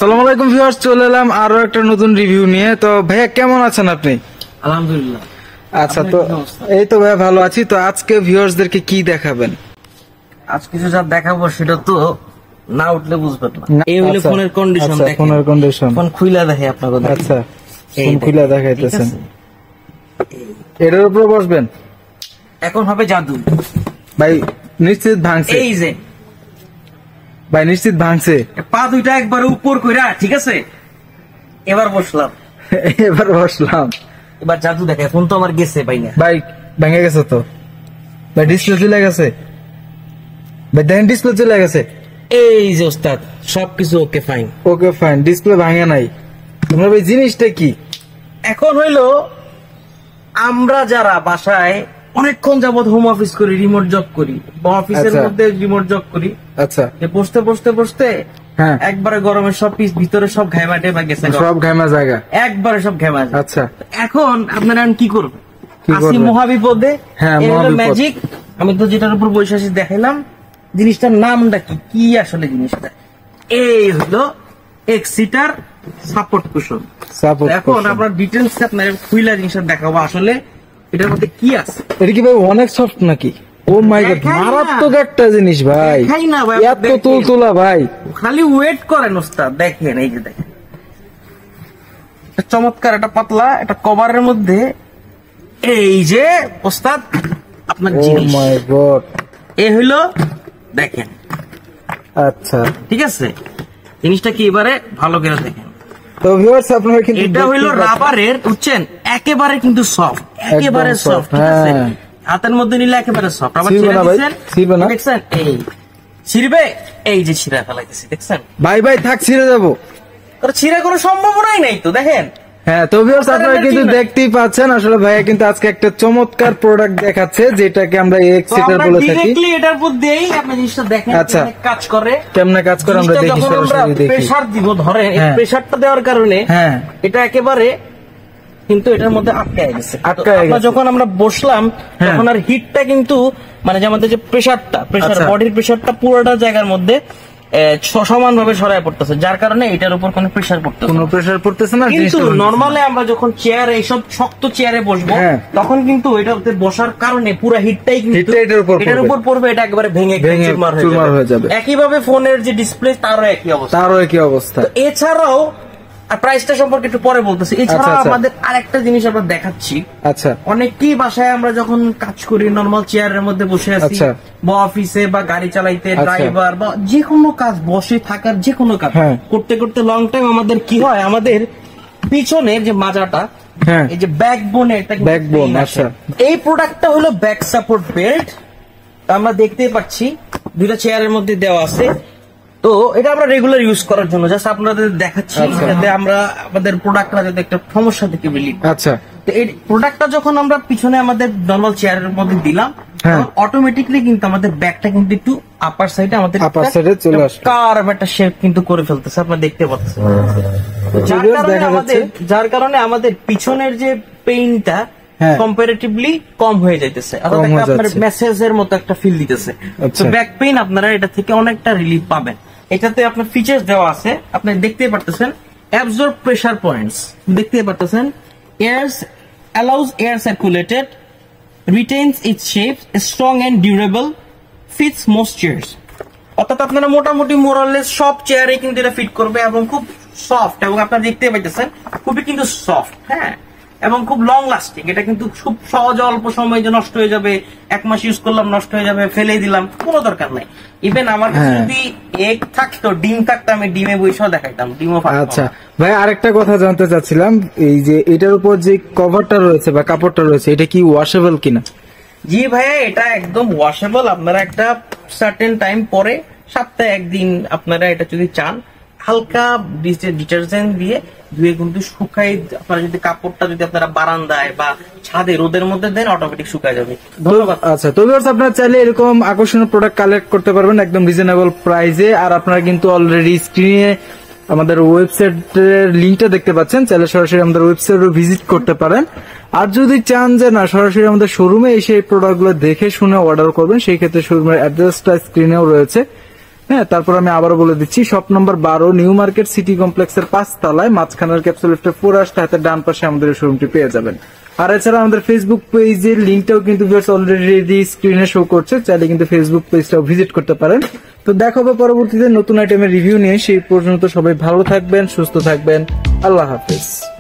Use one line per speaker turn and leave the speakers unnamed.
আসসালামু আলাইকুম ভিউয়ার্স, চলে এলাম আরো একটা নতুন রিভিউ নিয়ে। তো ভাইয়া কেমন আছেন আপনি?
আলহামদুলিল্লাহ।
আচ্ছা, তো এই তো ভাইয়া ভালো আছি। তো আজকে ভিউয়ার্সদেরকে কি দেখাবেন?
আজকে যা দেখাবো সেটা তো না উঠলে বুঝবেন না। এই হলো ফোনের কন্ডিশন।
আচ্ছা, ফোনের কন্ডিশন
ফোন খুইলা দেখে আপনাকে।
আচ্ছা, ফোন খুইলা দেখাইতেছেন। এটার উপর বসবেন,
এখন হবে জাদু
ভাই। নিশ্চিত ভাঙছে,
এই যে
ভাই নিশ্চিত ভাঙছে।
পা দুইটা একবার উপর কইরা, ঠিক আছে। এবার বসলাম,
এবার বসলাম,
এবার জাদু দেখে। ফোন তো আমার গেছে ভাই না,
ভাই ভেঙে গেছে তো ভাই, ডিসপ্লে চলে গেছে ভাই, দেখেন ডিসপ্লে চলে গেছে।
এই যে ওস্তাদ সবকিছু okay fine,
okay fine, display ভাঙে নাই। তোমরা ভাই জিনিসটা কি?
এখন হইলো আমরা যারা বাসায় অনেকক্ষণ যাবত হোম অফিস করি, রিমোট জব করি বা অফিসের মধ্যে রিমোট জব করি,
আচ্ছা,
বসতে বসতে বসতে
হ্যাঁ,
একবারে গরমের সব পিস ভিতরে সব ঘাইমা টেমা গেছে,
সব ঘামা জায়গা,
একবারে সব ঘাইমা।
আচ্ছা,
এখন আপনারা কি করবেন? আসি মহাবিপদে।
হ্যাঁ,
ম্যাজিক। আমি তো যেটার উপর বসে আছি দেখাইলাম, জিনিসটার নামটা কি কি আসলে জিনিসটা এই হলো এক্সিটার সাপোর্ট কুশন। এখন আপনার ডিটেলস আপনার খুইলা জিনিসটা দেখাবো আসলে এটার মধ্যে কি আছে।
এটা কি ভাই অনেক সফট নাকি? ও মাই গড, মারাত্মক একটা জিনিস ভাই, এত তুলতুলা ভাই।
খালি ওয়েট করেন ওস্তাদ, দেখেন এই যে দেখেন চমৎকার একটা পাতলা একটা কভারের মধ্যে এই যে ওস্তাদ আপনার জিনিস।
ও মাই গড,
এই হইলো দেখেন।
আচ্ছা,
ঠিক আছে, জিনিসটা কি এবারে ভালো করে দেখেন।
তো ভিউয়ার্স আপনারা কিন্তু
এটা হইলো রাবারের, বুঝছেন, একেবারে কিন্তু সফট, একেবারে সফট। ঠিক আছে, হাতের মধ্যে নিলে একেবারে সফট। আবার দেখছেন এই ছিড়বে, এই যে ছিঁড়া ফেলাইতেছি দেখছেন
ভাই। ভাই থাক, ছিঁড়ে যাবো,
ছিঁড়া কোনো সম্ভাবনাই নাই তো, দেখেন।
হ্যাঁ, তো ভিউয়ার্স আপনারা কিন্তু দেখতেই পাচ্ছেন আসলে ভাইয়া কিন্তু আজকে একটা চমৎকার প্রোডাক্ট দেখাচ্ছে, যেটাকে আমরা এক্সিটার বলে থাকি।
ডাইরেক্টলি এটার উপর দিয়েই আপনি জিনিসটা দেখেন কাজ করে,
কেমনে কাজ করে আমরা দেখি, সরাসরি দেখি।
প্রেসার দিব, ধরে এই প্রেসারটা দেওয়ার কারণে
হ্যাঁ
এটা একেবারে কিন্তু এটার মধ্যে আটকায় গেছে। যখন আমরা বসলাম তখন আর হিটটা কিন্তু মানে যে আমাদের যে প্রেসার বডির প্রেসারটা পুরোটা জায়গার মধ্যে সমান ভাবে সরায় পড়তেছে, যার কারণে এটার উপর কোনো প্রেসার পড়তেছে না। কিন্তু নরমালি আমরা যখন চেয়ারে, এইসব শক্ত চেয়ারে বসবো তখন কিন্তু এটাতে বসার কারণে পুরো হিটটাই কিন্তু এটার উপর পড়বে, এটা একেবারে ভেঙে চুরমার হয়ে যাবে। একইভাবে ফোনের যে ডিসপ্লে তারও একই অবস্থা। এছাড়াও প্রাইসটা সম্পর্কে একটু পরে বলতেছি। এছাড়া আমাদের আরেকটা জিনিস আমরা দেখাচ্ছি।
আচ্ছা,
অনেকেই বাসায় আমরা যখন কাজ করি নরমাল চেয়ারের মধ্যে বসে আছি, বা অফিসে বা গাড়ি চালাইতে, ড্রাইভার বা যে কোনো কাজ, বসে থাকার যে কোনো কাজ করতে করতে লং টাইম আমাদের কি হয়, আমাদের পিছনের যে মাজাটা, এই যে ব্যাকবোনে,
ব্যাকবোন, আচ্ছা,
এই প্রোডাক্টটা হলো ব্যাক সাপোর্ট বেল্ট। আমরা দেখতেই পাচ্ছি দুইটা চেয়ারের মধ্যে দেওয়া আছে। তো এটা আমরা রেগুলার ইউজ করার জন্য জাস্ট আপনাদের দেখাচ্ছি, যাতে আমরা আমাদের প্রোডাক্টটা যাতে একটা সমস্যা থেকে রিলিফ।
আচ্ছা,
তো এই প্রোডাক্টটা যখন আমরা পিছনে আমাদের নরমাল চেয়ারের মধ্যে দিলাম, অটোমেটিকলি কিন্তু আমাদের ব্যাকটা কিন্তু একটু আপার সাইডে আমাদের কার্ভ একটা শেপ কিন্তু করে ফেলতেছে, আপনারা দেখতে পাচ্ছেন। যার কারণে আমাদের পিছনের যে পেইনটা কম্পারেটিভলি কম হয়ে যাইতেছে, আপনার মেসেজের মতো একটা ফিল দিতেছে। তো ব্যাক পেইন আপনারা এটা থেকে অনেকটা রিলিফ পাবেন। এটাতে আপনার ফিচার্স দেওয়া আছে, আপনি দেখতে পারতেছেন। অ্যাবজর্ব প্রেসার পয়েন্টস দেখতে পারতেছেন। Airs allows air circulated, retains its shape, strong and durable, fits most chairs. অর্থাৎ আপনারা মোটামুটি মোরালেস সব চেয়ারে কিন্তু এটা ফিট করবে এবং খুব সফট, এবং আপনারা দেখতে পাইতেছেন খুবই কিন্তু সফট, হ্যাঁ, এবং খুব লং লাস্টিং। এটা কিন্তু খুব সহজ, অল্প সময় যে নষ্ট হয়ে যাবে, 1 মাস ইউজ করলাম নষ্ট হয়ে যাবে, ফেলে দিলাম, কোনো দরকার নাই। ইভেন আমার কাছে যদি এগ থাকতো, ডিম থাকতো, আমি ডিমে বইসা দেখাইতাম, ডিমও।
আচ্ছা ভাই, আরেকটা কথা জানতে চাচ্ছিলাম, এই যে এটার উপর যে কভারটা রয়েছে বা কাপড়টা রয়েছে, এটা কি ওয়াশেবল কিনা?
জি ভাইয়া, এটা একদম ওয়াশেবল। আপনারা একটা সার্টেন টাইম পরে, সপ্তাহে একদিন আপনারা এটা যদি চান, হালকা ডিটারজেন্ট দিয়ে ধুয়ে কিন্তু শুকাই, আপনারা যদি কাপড়টা যদি আপনারা বারান্দায় বা ছাদে রোদের মধ্যে দেন, অটোমেটিক শুকায় যাবে। ধন্যবাদ।
আচ্ছা, তো আপনারা চাইলে এরকম আকর্ষণীয় প্রোডাক্ট কালেক্ট করতে পারবেন একদম রিজনেবল প্রাইসে। আর আপনারা কিন্তু অলরেডি স্ক্রিনে আমাদের ওয়েবসাইটের লিঙ্কটা দেখতে পাচ্ছেন, চাইলে সরাসরি আমাদের ওয়েবসাইটে ভিজিট করতে পারেন। আর যদি চান যে না সরাসরি আমাদের শোরুমে এসে এই প্রোডাক্টগুলো দেখে শুনে অর্ডার করবেন, সেই ক্ষেত্রে শোরুমের অ্যাড্রেসটা স্ক্রিনেও রয়েছে। হ্যাঁ, তারপর আমি আবারও বলে দিচ্ছি, shop number 12, New Market City কমপ্লেক্সের 5 তলায়, মাঝখানের ক্যাপসুল লিফটে 4 আসতে হাতের ডান পাশে আমাদের শোরুমটি পেয়ে যাবেন। আর এছাড়া আমাদের ফেসবুক পেজের লিঙ্কটাও কিন্তু অলরেডি স্ক্রিনে শো করছে, চাইলে কিন্তু ফেসবুক পেজটাও ভিজিট করতে পারেন। তো দেখা হবে পরবর্তীতে নতুন আইটেমের রিভিউ নিয়ে। সেই পর্যন্ত সবাই ভালো থাকবেন, সুস্থ থাকবেন। আল্লাহ হাফেজ।